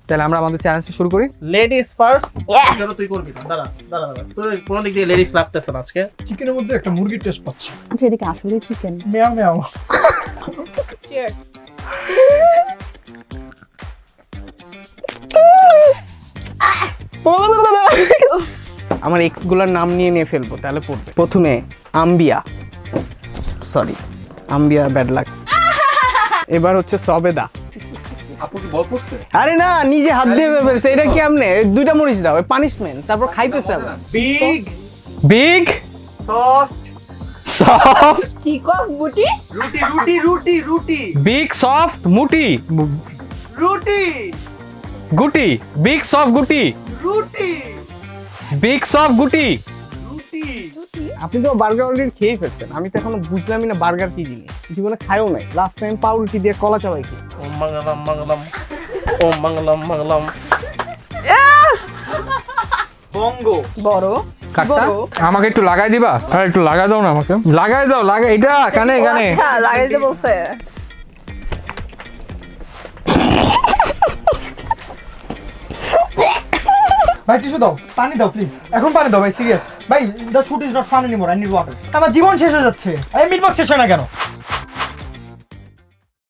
তাহলে আমরা আমাদের চ্যালেঞ্জটা শুরু করি। Ladies first. চলো তুই করবি। দাঁড়া দাঁড়া দাঁড়া, তোর কোন দিক দিয়ে লেডিস লাগতেছে না আজকে। চিকেনের মধ্যে একটা মুরগির টেস্ট পাচ্ছি। আচ্ছা এদিকে আসলে চিকেন। মিয়াও মিয়াও। চিয়ার্স। আমার এক্স গুলার নাম নিয়ে ফেলবো, তাহলে পড়বে। প্রথমে আম্বিয়া, সরি আম্বিয়া ব্যাড লাক। এবার হচ্ছে সবেদা। আপু কি বল করছে? আরে না, নিজে হাত দিয়ে ফেলছে। এটা কি আমনে দুইটা মরিচ দাও, পানিশমেন্ট, তারপর খাইতেছে আবার। বিগ বিগ সফট সফট চিকন মুটি। রুটি রুটি রুটি রুটি বিগ সফট মুটি রুটি গুটি বিগ সফট গুটি রুটি বিগ সফট গুটি। রুটি। আপনি তো বার্গার অলরেডি খেয়ে ফেলছেন, আমি তো এখনো বুঝলামই না বার্গার কি জিনিস। জীবনে খাইও নাই। লাস্ট টাইম পাউরুটি দিয়ে কলা চাবাই খেয়েছি। ওম মঙ্গলম মঙ্গলম, ওম মঙ্গলম মঙ্গলম। বঙ্গো। বড় কাটটা আমাকে একটু লাগাই দিবা? আরে একটু লাগাই দাও না আমাকে। লাগাই দাও, লাগাই এটা কানে কানে। আচ্ছা লাগাই দিতে বলছে। ভাই টিস্যু দাও, পানি দাও প্লিজ। এখন পানি দাও ভাই, সিরিয়াস ভাই। The shoot is not fun anymore, I need water. আমার জীবন শেষ হয়ে যাচ্ছে। আরে মিট বক্স শেষ হয় না কেন?